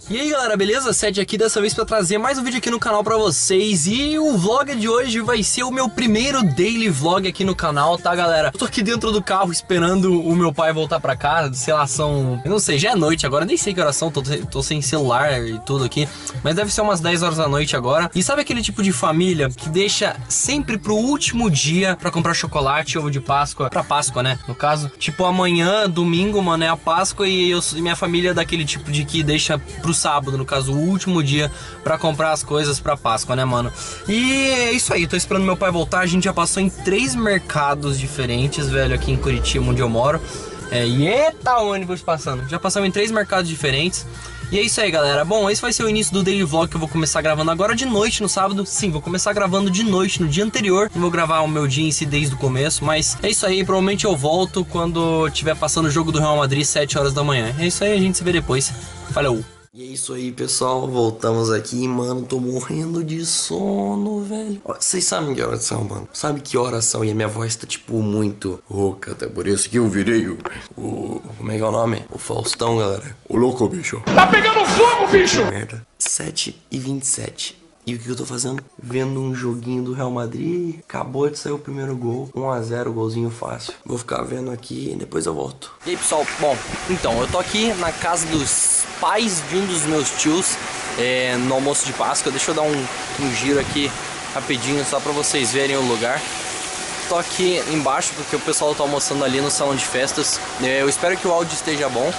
E aí galera, beleza? Sete aqui dessa vez pra trazer mais um vídeo aqui no canal pra vocês. E o vlog de hoje vai ser o meu primeiro daily vlog aqui no canal, tá galera? Eu tô aqui dentro do carro esperando o meu pai voltar pra casa. Sei lá, eu não sei, já é noite agora, nem sei que horas são, tô sem celular e tudo aqui. Mas deve ser umas 10 horas da noite agora. E sabe aquele tipo de família que deixa sempre pro último dia pra comprar chocolate, ovo de Páscoa, pra Páscoa, né? No caso, tipo amanhã, domingo, mano, é a Páscoa e minha família é daquele tipo de que deixa pro sábado, no caso, o último dia pra comprar as coisas pra Páscoa, né, mano? E é isso aí, tô esperando meu pai voltar. A gente já passou em 3 mercados diferentes, velho, aqui em Curitiba, onde eu moro. E eita, ônibus passando. Já passamos em 3 mercados diferentes. E é isso aí, galera. Bom, esse vai ser o início do daily vlog que eu vou começar gravando agora de noite no sábado. Sim, vou começar gravando de noite no dia anterior. Não vou gravar o meu dia em si desde o começo, mas é isso aí. Provavelmente eu volto quando tiver passando o jogo do Real Madrid 7 horas da manhã. É isso aí, a gente se vê depois. Falou! E é isso aí, pessoal, voltamos aqui, mano, tô morrendo de sono, velho. Vocês sabem que horas são, mano? Sabe que horas são? E a minha voz tá, tipo, muito rouca, até por isso que eu virei como é que é o nome? O Faustão, galera. O louco, bicho. Tá pegando fogo, bicho! Merda. 7h27. E o que eu tô fazendo? Vendo um joguinho do Real Madrid. Acabou de sair o primeiro gol. 1 a 0, golzinho fácil. Vou ficar vendo aqui e depois eu volto. E aí, pessoal? Bom, então, eu tô aqui na casa dos pais de um dos meus tios, no almoço de Páscoa. Deixa eu dar um giro aqui rapidinho, só pra vocês verem o lugar. Tô aqui embaixo porque o pessoal tá almoçando ali no salão de festas. Eu espero que o áudio esteja bom.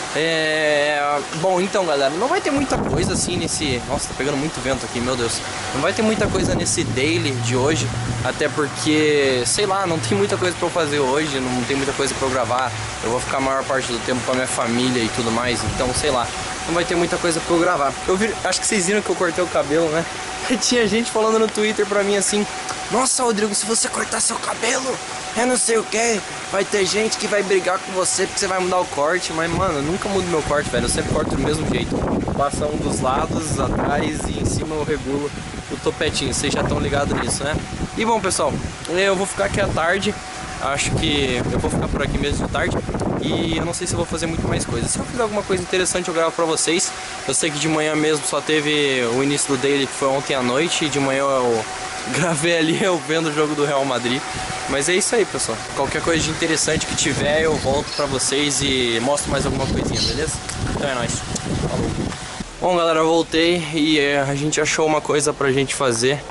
Bom, então galera, não vai ter muita coisa assim nesse... Nossa, tá pegando muito vento aqui, meu Deus. Não vai ter muita coisa nesse daily de hoje, até porque, sei lá, não tem muita coisa pra eu fazer hoje, não tem muita coisa pra eu gravar. Eu vou ficar a maior parte do tempo com a minha família e tudo mais, então sei lá, não vai ter muita coisa pra eu gravar. Acho que vocês viram que eu cortei o cabelo, né? E tinha gente falando no Twitter pra mim assim: nossa, Rodrigo, se você cortar seu cabelo, não sei o que, vai ter gente que vai brigar com você porque você vai mudar o corte. Mas, mano, eu nunca mudo meu corte, velho. Eu sempre corto do mesmo jeito. Passa um dos lados, atrás e em cima eu regulo o topetinho. Vocês já estão ligados nisso, né? E bom, pessoal, eu vou ficar aqui à tarde. Acho que eu vou ficar por aqui mesmo de tarde. E eu não sei se eu vou fazer muito mais coisa. Se eu fizer alguma coisa interessante eu gravo pra vocês. Eu sei que de manhã mesmo só teve o início do daily, que foi ontem à noite. E de manhã eu gravei ali eu vendo o jogo do Real Madrid. Mas é isso aí, pessoal. Qualquer coisa de interessante que tiver eu volto pra vocês e mostro mais alguma coisinha, beleza? Então é nóis. Falou. Bom, galera, eu voltei e a gente achou uma coisa pra gente fazer.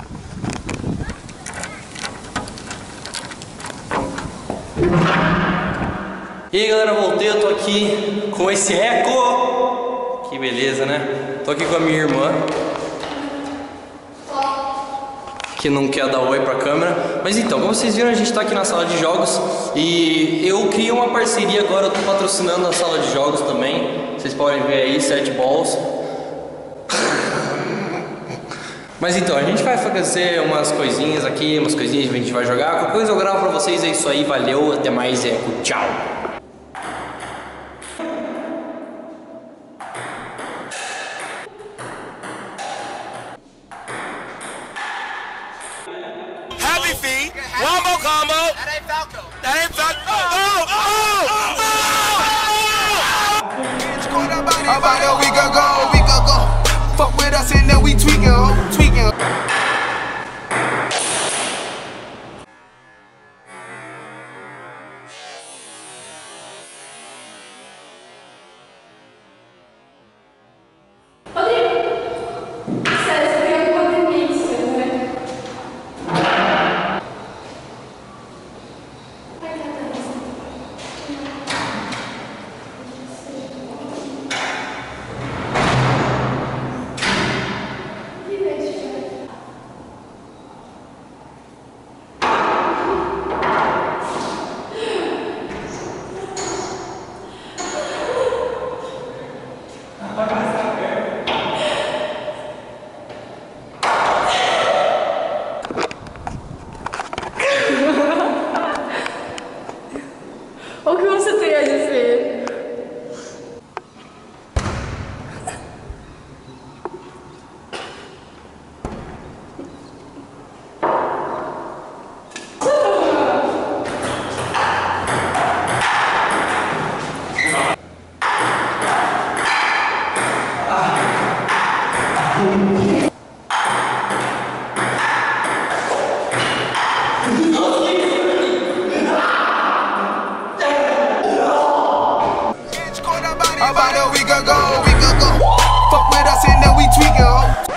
E aí, galera, voltei, eu tô aqui com esse eco. Que beleza, né? Tô aqui com a minha irmã, que não quer dar oi pra câmera. Mas então, como vocês viram, a gente tá aqui na sala de jogos. E eu criei uma parceria agora, eu tô patrocinando a sala de jogos também. Vocês podem ver aí, 7 balls. Mas então, a gente vai fazer umas coisinhas aqui, umas coisinhas que a gente vai jogar. Qualquer coisa eu gravo pra vocês, é isso aí, valeu, até mais, eco, tchau. Happy feet, one more combo. That ain't Falco. That ain't Falco. About a week ago. Fuck with us and then we tweaking. About a week ago. Fuck with us and then we tweak it.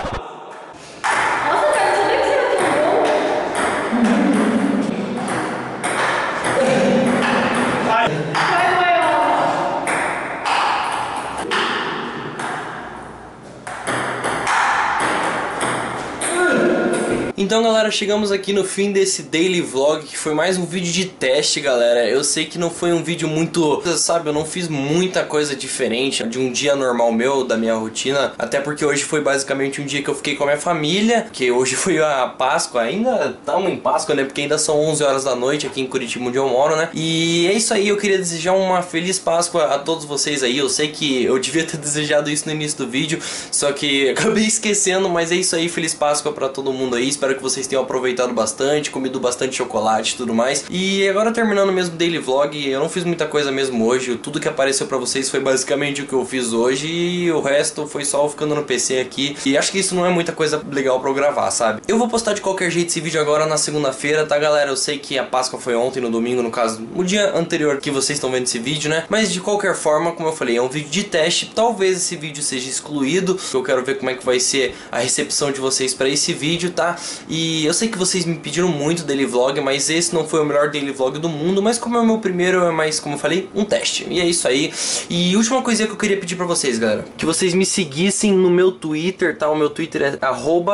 Então galera, chegamos aqui no fim desse daily vlog, que foi mais um vídeo de teste, galera. Eu sei que não foi um vídeo muito, sabe, eu não fiz muita coisa diferente de um dia normal meu, da minha rotina. Até porque hoje foi basicamente um dia que eu fiquei com a minha família, que hoje foi a Páscoa, ainda estamos em Páscoa, né, porque ainda são 11 horas da noite aqui em Curitiba, onde eu moro, né. E é isso aí, eu queria desejar uma feliz Páscoa a todos vocês aí. Eu sei que eu devia ter desejado isso no início do vídeo, só que acabei esquecendo, mas é isso aí, feliz Páscoa pra todo mundo aí. Espero que vocês tenham aproveitado bastante, comido bastante chocolate e tudo mais. E agora terminando mesmo o daily vlog, eu não fiz muita coisa mesmo hoje. Tudo que apareceu pra vocês foi basicamente o que eu fiz hoje, e o resto foi só eu ficando no PC aqui. E acho que isso não é muita coisa legal pra eu gravar, sabe? Eu vou postar de qualquer jeito esse vídeo agora na segunda-feira, tá galera? Eu sei que a Páscoa foi ontem, no domingo, no caso, o dia anterior que vocês estão vendo esse vídeo, né? Mas de qualquer forma, como eu falei, é um vídeo de teste. Talvez esse vídeo seja excluído, eu quero ver como é que vai ser a recepção de vocês pra esse vídeo, tá? E eu sei que vocês me pediram muito daily vlog, mas esse não foi o melhor daily vlog do mundo. Mas como é o meu primeiro, é mais, como eu falei, um teste. E é isso aí. E última coisinha que eu queria pedir pra vocês, galera, que vocês me seguissem no meu Twitter, tá? O meu Twitter é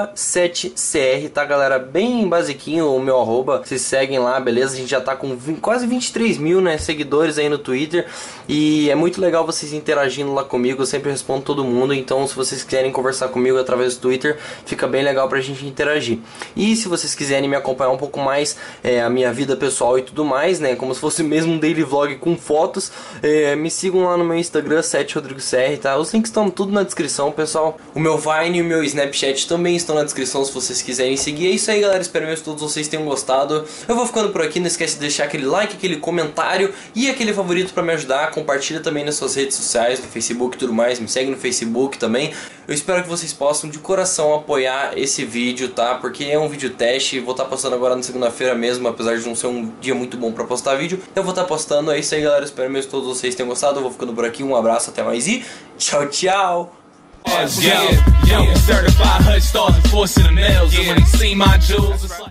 @7cr, tá galera? Bem basiquinho o meu arroba. Vocês seguem lá, beleza? A gente já tá com quase 23 mil, né, seguidores aí no Twitter. E é muito legal vocês interagindo lá comigo. Eu sempre respondo todo mundo. Então se vocês quiserem conversar comigo através do Twitter, fica bem legal pra gente interagir. E se vocês quiserem me acompanhar um pouco mais, a minha vida pessoal e tudo mais, né, como se fosse mesmo um daily vlog com fotos, me sigam lá no meu Instagram, 7rodrigocr, tá? Os links estão tudo na descrição, pessoal. O meu Vine e o meu Snapchat também estão na descrição se vocês quiserem seguir. É isso aí, galera, espero mesmo que todos vocês tenham gostado. Eu vou ficando por aqui, não esquece de deixar aquele like, aquele comentário e aquele favorito pra me ajudar. Compartilha também nas suas redes sociais, no Facebook e tudo mais, me segue no Facebook também. Eu espero que vocês possam de coração apoiar esse vídeo, tá? Porque é um vídeo teste, vou estar postando agora na segunda-feira mesmo, apesar de não ser um dia muito bom pra postar vídeo. Eu vou estar postando, é isso aí galera, espero mesmo que todos vocês tenham gostado. Eu vou ficando por aqui, um abraço, até mais e tchau, tchau!